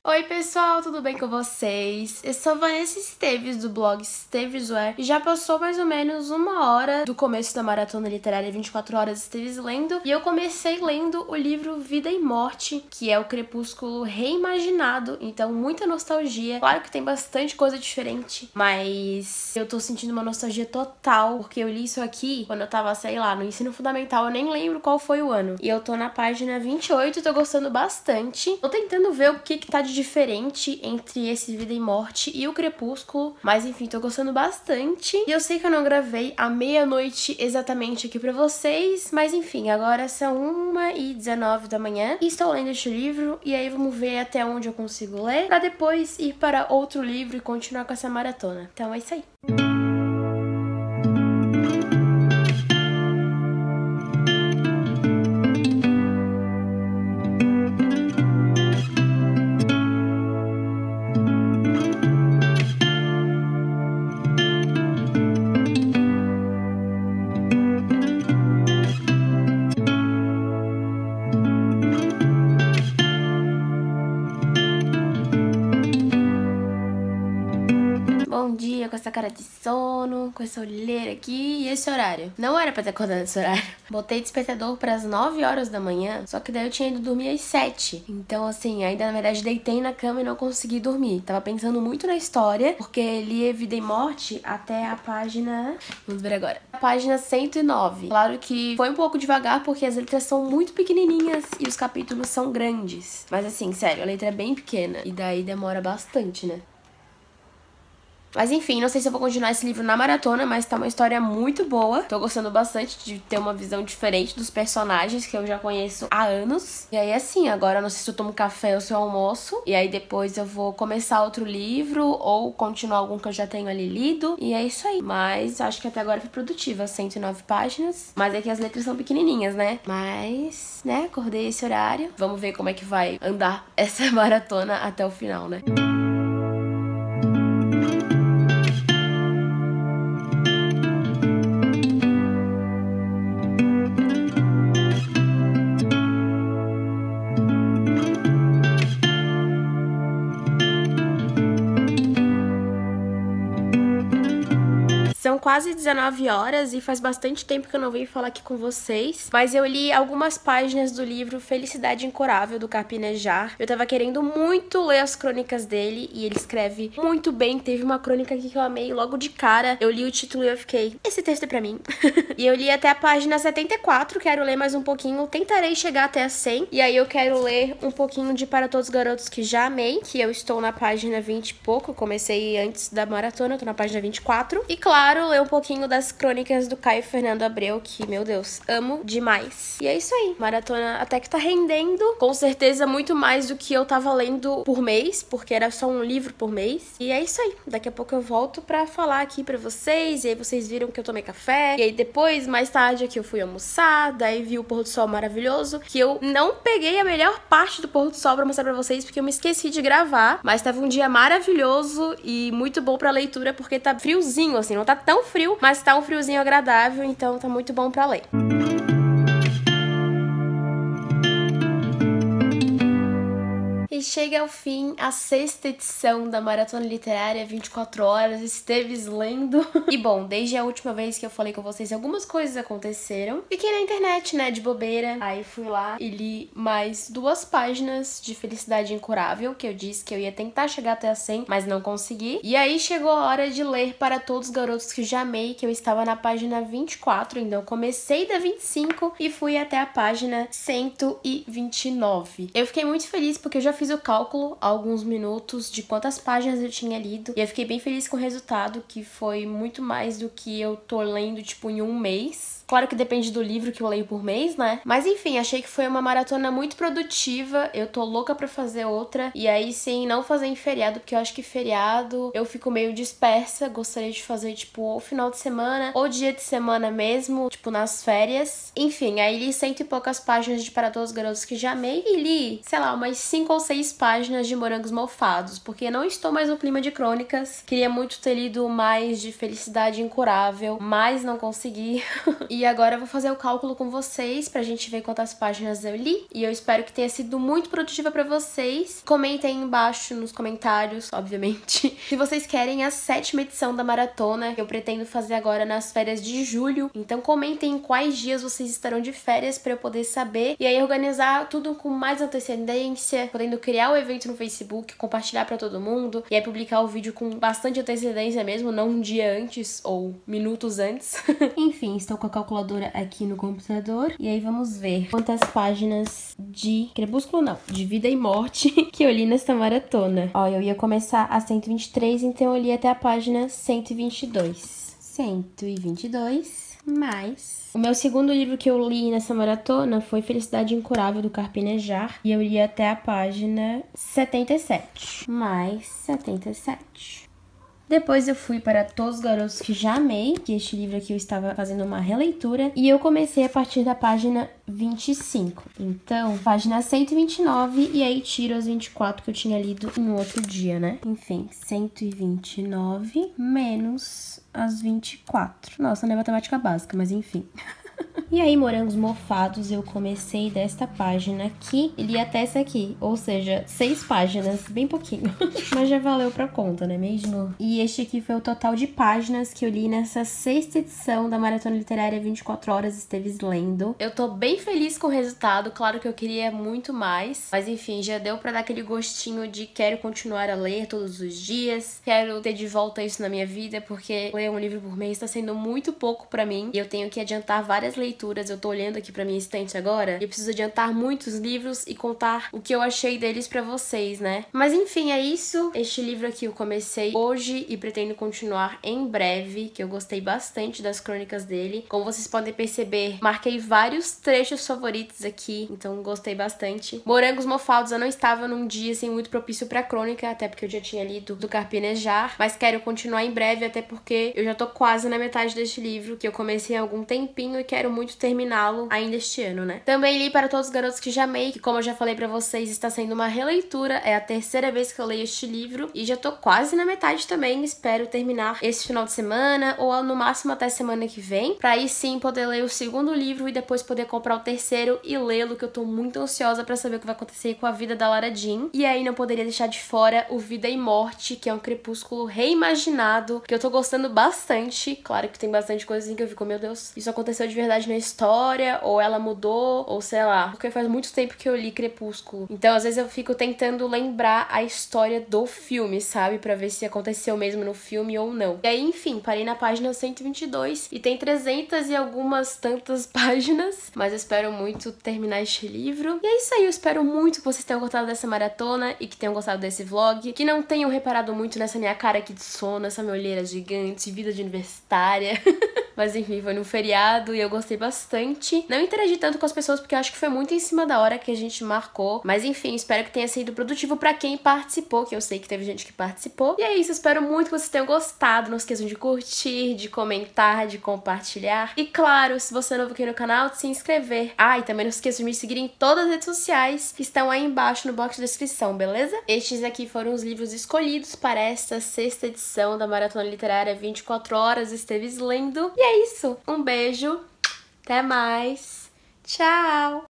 Oi pessoal, tudo bem com vocês? Eu sou Vanessa Esteves do blog Estevesware e já passou mais ou menos uma hora do começo da maratona literária 24 horas Esteves lendo e eu comecei lendo o livro Vida e Morte, que é o Crepúsculo reimaginado, então muita nostalgia. Claro que tem bastante coisa diferente, mas eu tô sentindo uma nostalgia total, porque eu li isso aqui quando eu tava, sei lá, no ensino fundamental, eu nem lembro qual foi o ano. E eu tô na página 28 e tô gostando bastante. Tô tentando ver o que tá de diferente entre esse Vida e Morte e o Crepúsculo, mas enfim, tô gostando bastante. E eu sei que eu não gravei à meia-noite exatamente aqui pra vocês, mas enfim, agora são 1h19 da manhã e estou lendo este livro, e aí vamos ver até onde eu consigo ler, pra depois ir para outro livro e continuar com essa maratona. Então é isso aí. Bom dia, com essa cara de sono, com essa olheira aqui e esse horário. Não era pra ter acordado nesse horário. Botei despertador pras 9 horas da manhã, só que daí eu tinha ido dormir às 7. Então, assim, ainda na verdade deitei na cama e não consegui dormir. Tava pensando muito na história, porque li Vida e Morte até a página... Vamos ver agora. A página 109. Claro que foi um pouco devagar, porque as letras são muito pequenininhas e os capítulos são grandes. Mas assim, sério, a letra é bem pequena e daí demora bastante, né? Mas enfim, não sei se eu vou continuar esse livro na maratona, mas tá uma história muito boa. Tô gostando bastante de ter uma visão diferente dos personagens que eu já conheço há anos. E aí assim, agora não sei se eu tomo café ou se eu almoço. E aí depois eu vou começar outro livro ou continuar algum que eu já tenho ali lido. E é isso aí. Mas acho que até agora foi produtiva, 109 páginas. Mas é que as letras são pequenininhas, né? Mas, né, acordei esse horário. Vamos ver como é que vai andar essa maratona até o final, né? São quase 19 horas e faz bastante tempo que eu não venho falar aqui com vocês, mas eu li algumas páginas do livro Felicidade Incurável, do Carpinejar. Eu tava querendo muito ler as crônicas dele e ele escreve muito bem. Teve uma crônica aqui que eu amei logo de cara. Eu li o título e eu fiquei, esse texto é pra mim. E eu li até a página 74, quero ler mais um pouquinho, tentarei chegar até a 100. E aí eu quero ler um pouquinho de Para Todos os Garotos que Já Amei, que eu estou na página 20 e pouco, eu comecei antes da maratona, eu tô na página 24. E claro, ler um pouquinho das crônicas do Caio Fernando Abreu, que, meu Deus, amo demais. E é isso aí, maratona até que tá rendendo, com certeza muito mais do que eu tava lendo por mês, porque era só um livro por mês. E é isso aí, daqui a pouco eu volto pra falar aqui pra vocês, e aí vocês viram que eu tomei café, e aí depois, mais tarde aqui eu fui almoçar, daí vi o pôr do sol maravilhoso, que eu não peguei a melhor parte do pôr do sol pra mostrar pra vocês, porque eu me esqueci de gravar, mas tava um dia maravilhoso e muito bom pra leitura, porque tá friozinho, assim, não tá tão frio, mas tá um friozinho agradável, então tá muito bom pra ler. E chega ao fim a 6ª edição da Maratona Literária 24 horas, Esteves lendo. E bom, desde a última vez que eu falei com vocês, algumas coisas aconteceram. Fiquei na internet, né, de bobeira. Aí fui lá e li mais 2 páginas de Felicidade Incurável, que eu disse que eu ia tentar chegar até a 100, mas não consegui. E aí chegou a hora de ler Para Todos os Garotos que Já Amei, que eu estava na página 24, então eu comecei da 25 e fui até a página 129. Eu fiquei muito feliz porque eu já fiz o cálculo há alguns minutos de quantas páginas eu tinha lido e eu fiquei bem feliz com o resultado, que foi muito mais do que eu tô lendo, tipo, em um mês. Claro que depende do livro que eu leio por mês, né? Mas enfim, achei que foi uma maratona muito produtiva. Eu tô louca pra fazer outra. E aí sim, não fazer em feriado, porque eu acho que feriado eu fico meio dispersa. Gostaria de fazer, tipo, ou final de semana, ou dia de semana mesmo, tipo, nas férias. Enfim, aí li 100 e poucas páginas de Para Todos os Garotos que Já Amei e li, sei lá, umas 5 ou 6 páginas de Morangos Mofados, porque não estou mais no clima de crônicas. Queria muito ter lido mais de Felicidade Incurável, mas não consegui. E E agora eu vou fazer o cálculo com vocês pra gente ver quantas páginas eu li. E eu espero que tenha sido muito produtiva pra vocês. Comentem aí embaixo nos comentários, obviamente, se vocês querem a 7ª edição da maratona, que eu pretendo fazer agora nas férias de julho. Então comentem em quais dias vocês estarão de férias pra eu poder saber. E aí organizar tudo com mais antecedência, podendo criar o evento no Facebook, compartilhar pra todo mundo. E aí publicar o vídeo com bastante antecedência mesmo, não um dia antes ou minutos antes. Enfim, estou com a calculadora aqui no computador. E aí vamos ver quantas páginas de Crepúsculo, não, de Vida e Morte que eu li nesta maratona. Ó, eu ia começar a 123, então eu li até a página 122. 122 mais... O meu segundo livro que eu li nessa maratona foi Felicidade Incurável, do Carpinejar. E eu li até a página 77. Mais 77. Depois eu fui para Todos os Garotos que Já Amei, que este livro aqui eu estava fazendo uma releitura, e eu comecei a partir da página 25. Então, página 129, e aí tiro as 24 que eu tinha lido em outro dia, né? Enfim, 129 menos as 24. Nossa, não é matemática básica, mas enfim. E aí, Morangos Mofados, eu comecei desta página aqui e li até essa aqui. Ou seja, 6 páginas, bem pouquinho. Mas já valeu pra conta, não é mesmo? E este aqui foi o total de páginas que eu li nessa 6ª edição da Maratona Literária 24 Horas Esteves Lendo. Eu tô bem feliz com o resultado, claro que eu queria muito mais. Mas enfim, já deu pra dar aquele gostinho de quero continuar a ler todos os dias. Quero ter de volta isso na minha vida, porque ler um livro por mês tá sendo muito pouco pra mim. E eu tenho que adiantar várias leituras. Eu tô olhando aqui pra minha estante agora e eu preciso adiantar muitos livros e contar o que eu achei deles pra vocês, né? Mas enfim, é isso. Este livro aqui eu comecei hoje e pretendo continuar em breve, que eu gostei bastante das crônicas dele. Como vocês podem perceber, marquei vários trechos favoritos aqui, então gostei bastante. Morangos Mofados eu não estava num dia assim muito propício pra crônica, até porque eu já tinha lido do Carpinejar, mas quero continuar em breve, até porque eu já tô quase na metade deste livro, que eu comecei há algum tempinho e quero muito terminá-lo ainda este ano, né? Também li Para Todos os Garotos que Já Amei, que como eu já falei pra vocês, está sendo uma releitura. É a 3ª vez que eu leio este livro e já tô quase na metade também. Espero terminar esse final de semana ou no máximo até semana que vem, pra aí sim poder ler o segundo livro e depois poder comprar o terceiro e lê-lo, que eu tô muito ansiosa pra saber o que vai acontecer com a vida da Lara Jean. E aí não poderia deixar de fora o Vida e Morte, que é um crepúsculo reimaginado, que eu tô gostando bastante. Claro que tem bastante coisa assim que eu fico, meu Deus, isso aconteceu de verdade na história, ou ela mudou, ou sei lá, porque faz muito tempo que eu li Crepúsculo. Então, às vezes eu fico tentando lembrar a história do filme, sabe? Pra ver se aconteceu mesmo no filme ou não. E aí, enfim, parei na página 122 e tem 300 e algumas tantas páginas, mas eu espero muito terminar este livro. E é isso aí, eu espero muito que vocês tenham gostado dessa maratona e que tenham gostado desse vlog, que não tenham reparado muito nessa minha cara aqui de sono, essa minha olheira gigante, vida de universitária. Mas enfim, foi num feriado e eu gostei bastante. Não interagi tanto com as pessoas porque eu acho que foi muito em cima da hora que a gente marcou. Mas enfim, espero que tenha sido produtivo pra quem participou, que eu sei que teve gente que participou. E é isso, espero muito que vocês tenham gostado. Não esqueçam de curtir, de comentar, de compartilhar. E claro, se você é novo aqui no canal, de se inscrever. Ah, e também não esqueçam de me seguir em todas as redes sociais que estão aí embaixo no box de descrição, beleza? Estes aqui foram os livros escolhidos para esta 6ª edição da Maratona Literária 24 Horas Esteves Lendo. E é isso, um beijo, até mais, tchau!